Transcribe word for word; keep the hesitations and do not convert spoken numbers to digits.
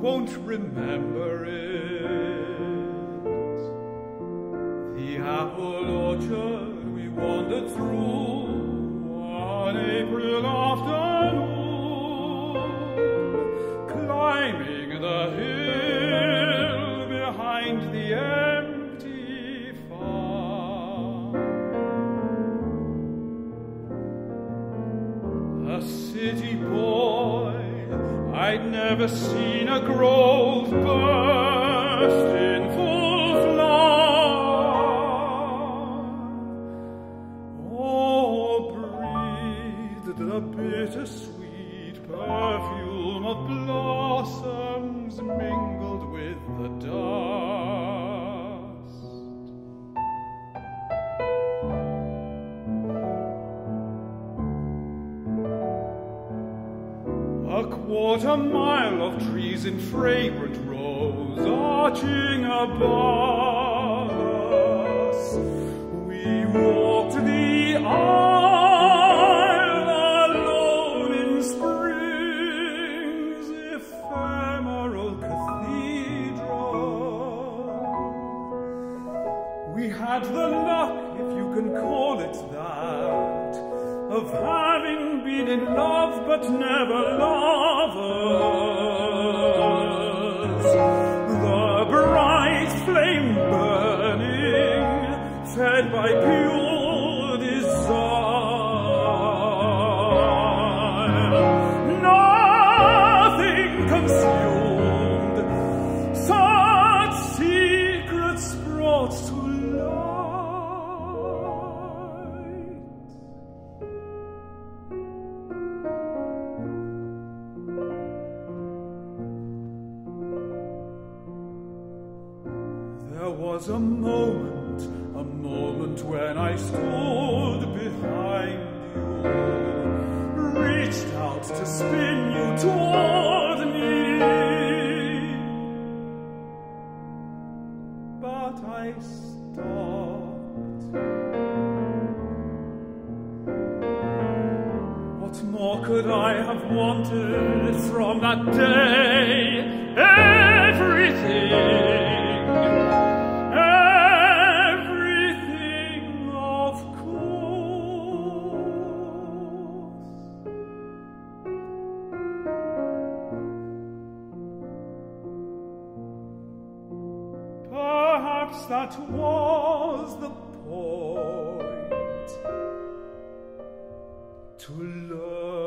won't remember it. The apple orchard we wandered through one April afternoon, climbing the hill behind the empty farm. A city boy, I'd never seen a grove burst in full flower, or breathed the bittersweet perfume of blossoms mingled with the dust. A quarter mile of trees in fragrant rows arching above us. We walked the aisle alone in spring's ephemeral cathedral. We had the luck, if you can call it that, of having been in love but never lovers. The bright flame burning, fed by pure desire. Nothing consumed, such secrets brought to was a moment, a moment when I stood behind you, reached out to spin you toward me, but I stopped. What more could I have wanted from that day? Everything. That was the point, to learn